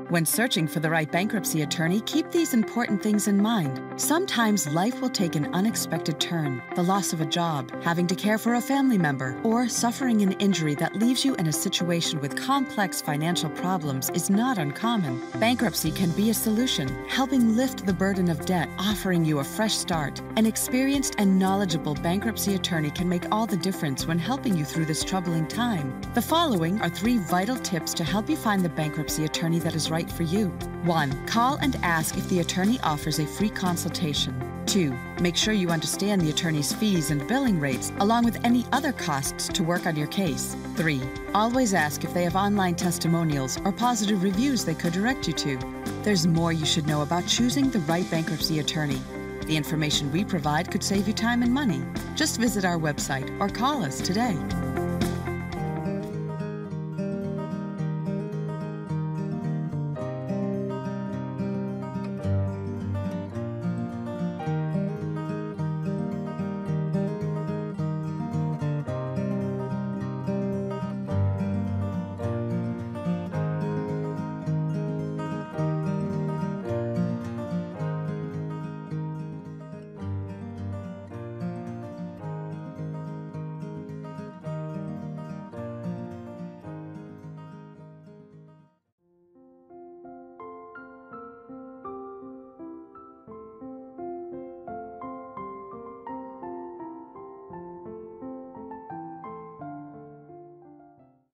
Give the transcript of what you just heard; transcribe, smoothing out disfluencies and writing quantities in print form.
When searching for the right bankruptcy attorney, keep these important things in mind. Sometimes life will take an unexpected turn. The loss of a job, having to care for a family member, or suffering an injury that leaves you in a situation with complex financial problems is not uncommon. Bankruptcy can be a solution, helping lift the burden of debt, offering you a fresh start. An experienced and knowledgeable bankruptcy attorney can make all the difference when helping you through this troubling time. The following are 3 vital tips to help you find the bankruptcy attorney that is right for you. 1. Call and ask if the attorney offers a free consultation. 2. Make sure you understand the attorney's fees and billing rates, along with any other costs to work on your case. 3. Always ask if they have online testimonials or positive reviews they could direct you to. There's more you should know about choosing the right bankruptcy attorney. The information we provide could save you time and money. Just visit our website or call us today.